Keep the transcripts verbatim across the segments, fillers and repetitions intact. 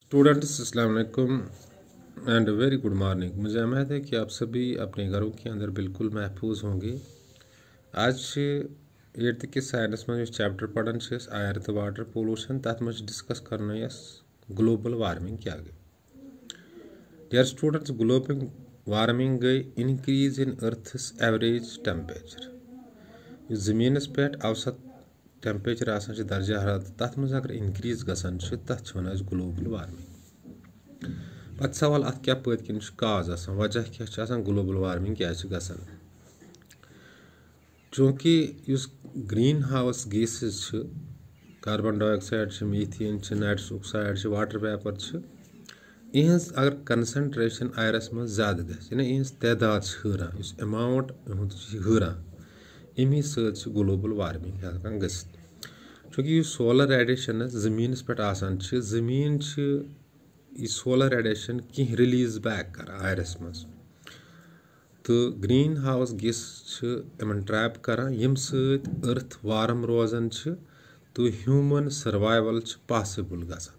Students अस्सलाम वालेकुम and very good morning. मुझे उम्मीद है कि आप सभी अपने घरों के अंदर बिल्कुल महफूज होंगे। आज एट्थ के साइंस में चैप्टर पढ़न आयर तो वाटर पोल्यूशन तथ में डिस्कस करना ग्लोबल वार्मिंग क्या गई। डियर स्टूडेंट्स, ग्लोबल वार्मिंग गई increase in earth's average temperature. ज़मीन पे औसत टेम्परेचर आसान दर्जा हरारत तथ मज अगर इनक्रीज गसान तथ ग्लोबल वार्मिंग। पत सवाल अत क्या पत किन काज आसान वजह क्या आसान ग्लोबल वार्मिंग क्या गसान। चूँकि उस greenhouse gases carbon dioxide methane nitrous oxide water vapour इहज अगर कंसंट्रेशन आयरस मज ज्यादा गि इहज तादाद हरान अमाउंट हरान अमी सत ग्लोबल वार्मिंग हेकान गसित। चूँकि सोलर रेडिएशन ज़मीन पे आसान ज़मीन सोलर रेडिएशन कह रिलीज बैक कर आयरस मज तो ग्रीन हाउस गैस इन ट्रैप कर यम सत अर्थ वार्म रोजान तो ह्यूमन सर्वाइवल पॉसिबल गसान।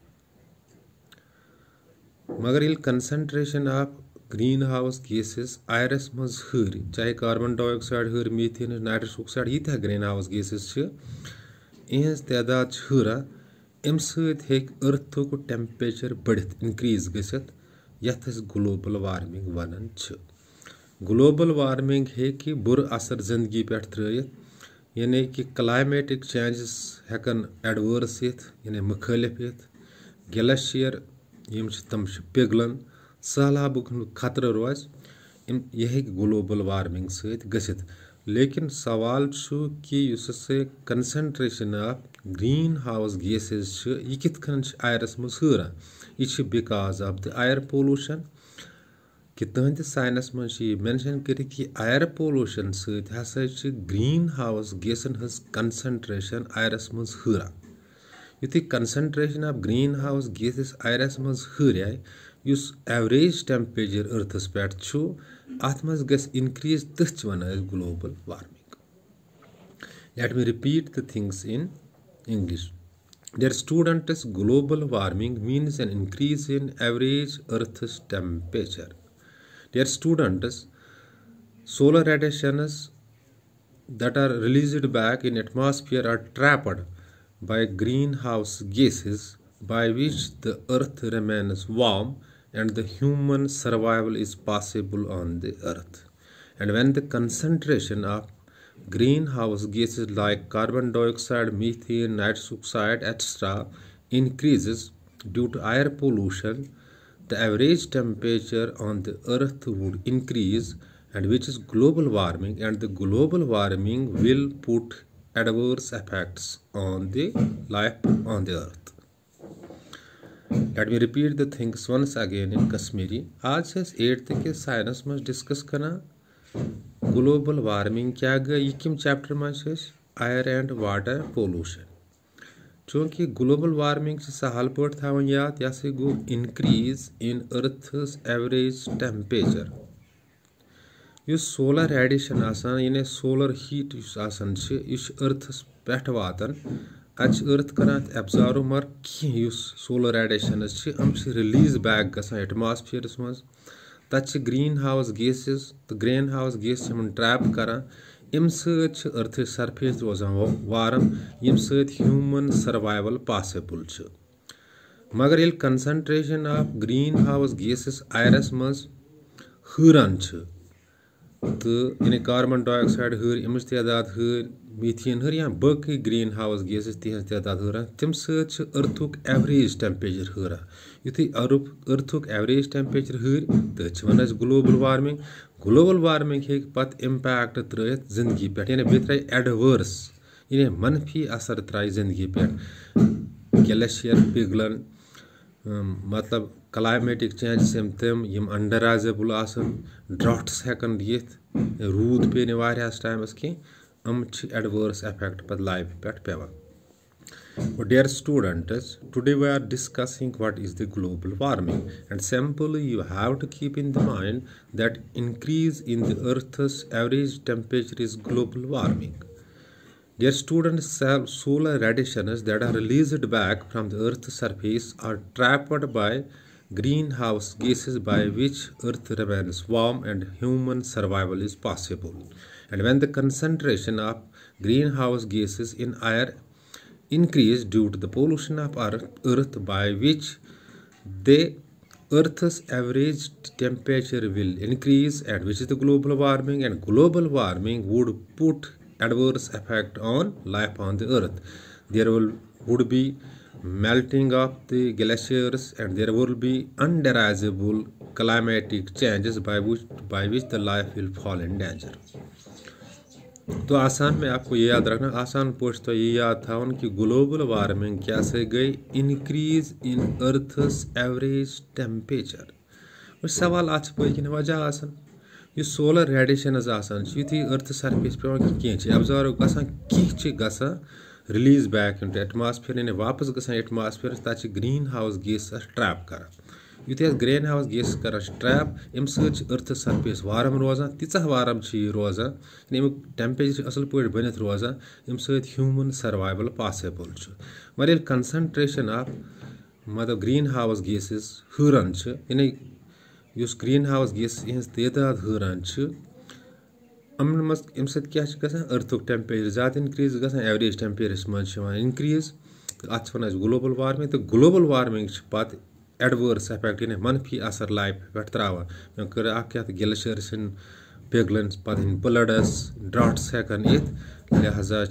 मगर ये concentration of greenhouse gases आयरस मज हर चाहे कार्बन डाइऑक्साइड हर मीथेन नाइट्रस ऑक्साइड यीत ग्रीन हाउस गैसेस इहज तादाद हरान अम सर्थुक टेम्परेचर बढ़ित इनक्रीज गसित यथ ग्लोबल वार्मिंग वनान। ग्लोबल वार्मिंग हे बुर असर जिंदगी पे त्रित यानी कि क्लाइमेटिक चेंजेस हेकन एडवर्स यानी मुखालिफ यथ ग्लेशियर यम तम पिघलन सैलाबुक खतरे रोज यह ग्लोबल वार्मिंग सत गसित। लेकिन सवाल कि concentration of greenhouse gases यह कित आयरस मज हरान यह because of the air pollution कि तुहद साइंस मज मेंशन कर आयर पोल्यूशन सत हसा ग्रीन हाउस गैसन हज कंसंट्रेशन आयरस मज हरान। युथी concentration of greenhouse gases आयरस मज हराए उस एवरेज टेम्परेचर अर्थस पे अत मज गस इनक्रीज तथ वन global warming. Let me repeat the things in English. Dear students, global warming means an increase in average Earth's temperature. Dear students, solar radiations that are released back in atmosphere are trapped by greenhouse gases, by which the Earth remains warm and the human survival is possible on the Earth. And when the concentration of greenhouse gases like carbon dioxide, methane, nitrous oxide, et cetera increases due to air pollution, the average temperature on the Earth would increase, and which is global warming, and the global warming will put adverse effects on the life on the Earth. Let me repeat the things once again in Kashmiri. आज eighth के science में discuss करना global warming क्या गई यह कम chapter मज air and water pollution. चूँकि ग्लोबल वार्मिंग सहल पे थवन याद यह गो increase in earth's average temperature. इस सोलर रेडिएशन आसान यानी सोलर हीट आसान यह अर्थस पे वातान अत अर्थ कर एब्जॉर्व मर कह सोलर रेडिएशन अम रिलीज बैक गसान एटमॉस्फेयरस मज तथ ग्रीन हाउस गैसेस तो ग्रीन हाउस गैस ट्रैप कर अम सर्थ सरफेस रोजान वार्म यम ह्यूमन सर्वाइवल पॉसिबल। मगर ये concentration of greenhouse gases आयरस मज हरान तो यानी कार्बन डाइऑक्साइड हर अमच तादाद हर मीथेन हर या बी ग्रीन हाउस गैसेस तहज तादाद हरान तम सर्थुक एवरेज टेम्परेचर हरान। युथी अर्थुक एवरेज टेम्परेचर हर तो वन ग्लोबल वार्मिंग। ग्लोबल वार्मिंग हे पत इम्पैक्ट त्रित जिंदगी पे यानी बे त्र एडवर्स यानी मनफी असर त्राय जिंदगी पे ग्लेशियर पिघलन मतलब क्लाइमेटिक चेंजेस तम यम अनडराइजेबल आसन ड्राफ्ट्स हेकन यिथ रूद पे वारियास टाइमस की अम एडवर्स इफेक्ट पे लाइफ पे पेवान। Dear students, today we are discussing what is the global warming, and simply you have to keep in the mind that increase in the Earth's average temperature is global warming. Dear students, solar radiations that are released back from the Earth's surface are trapped by greenhouse gases, by which Earth remains warm and human survival is possible. And when the concentration of greenhouse gases in air increase due to the pollution of Earth, by which they Earth's average temperature will increase, and which is the global warming, and global warming would put adverse effect on life on the Earth. There will would be melting of the glaciers, and there will be undesirable climatic changes by which by which the life will fall in danger. तो आसान में आपको ये याद रखना, आसान post तो ये याद था कि ग्लोबल वार्मिंग क्या से गई, increase in earth's average temperature. वो सवाल आज पे वजह आसान ये सोलर रेडिएशन आसान युथी अर्थ सरफेस पे कह अब्जॉर्व गसान कह गसान रिलीज बैक इनटू एटमॉस्फेयर, यानी वापस गसान एटमॉस्फेयर, तक ग्रीन हाउस गैस ट्रैप कर। युथी ग्रीन हाउस गैस कर ट्रैप अम अर्थ सरफेस वारम रोजान, तीचा वारम रोजान, अमुक टेम्परेचर असल पे बनित रोजान, अम ह्यूमन सर्वाइवल पॉसिबल। मगर कंसंट्रेशन ऑफ मतलब ग्रीन हाउस गैसेस हुरान, यानी उस ग्रीन हाउस गैस हज तादाद हुरान, अमन मज अम क्या अर्थुक टेम्परेचर ज़्यादा इंक्रीज गसान, एवरेज टेम्परेचर मज इंक्रीज, अत वन ग्लोबल वार्मिंग। तो ग्लोबल वार्मिंग पत् एडवर्स इफेक्ट यानी मनफी असर लाइफ पे त्रावान। मे कर ग्लेशियर्स पिघलन, पे फ्लड्स, ड्राट्स हेकन इत, लिहाजा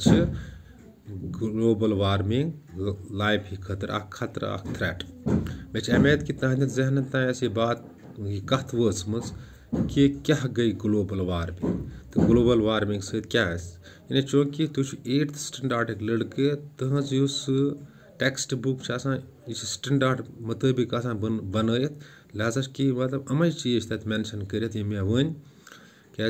ग्लोबल वार्मिंग लाइफ खतर खतरा थ्रेट। मे उम्मीद कि तुहद जहन तान ये बात ये कथ वचम कि क्या गई ग्लोबल वार्मिंग, तो ग्लोबल वार्मिंग सत यानी चूंकि तुम एट्थ स्टैंडर्ड लड़के, तुज टेक्स्ट बुक यह स्टैंडर्ड मुताबिक बन, लिहाजा कि मतलब अमे चीज तक मेंशन कर मे वन क्या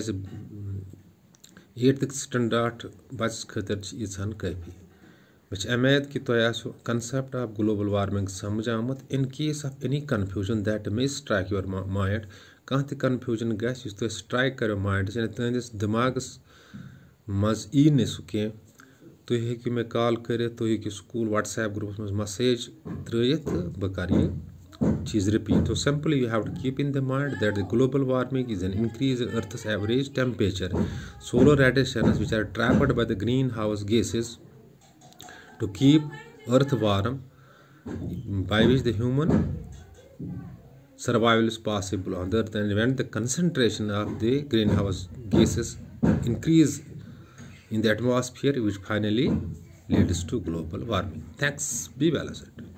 एट्थ स्टैंडर्ड बच्चस खतर यीचान काफी। मे उम्मीद कि तुम कंसेप्ट ऑफ ग्लोबल वार्मिंग समझ आमुत। In case of any confusion that may strike your mind, कह कन्फ्यूजन गस तुम स्ट्राइक करो माइंड, यानी तुंदिस दिमागस मज यी न सह कह, तुम हेकि मे कॉल कर, तुम हेकि स्कूल व्हाट्सएप ग्रुपस मज मैसेज त्रित, बह कर ये चीज रिपीट। तो simply you have to keep in the mind that the global warming is an increase in earth's average temperature, solar radiations which are trapped by the greenhouse gases to keep earth warm, by which the human survival is possible on the earth, and when the concentration of the greenhouse gases increase in the atmosphere, which finally leads to global warming. Thanks. Be well assured.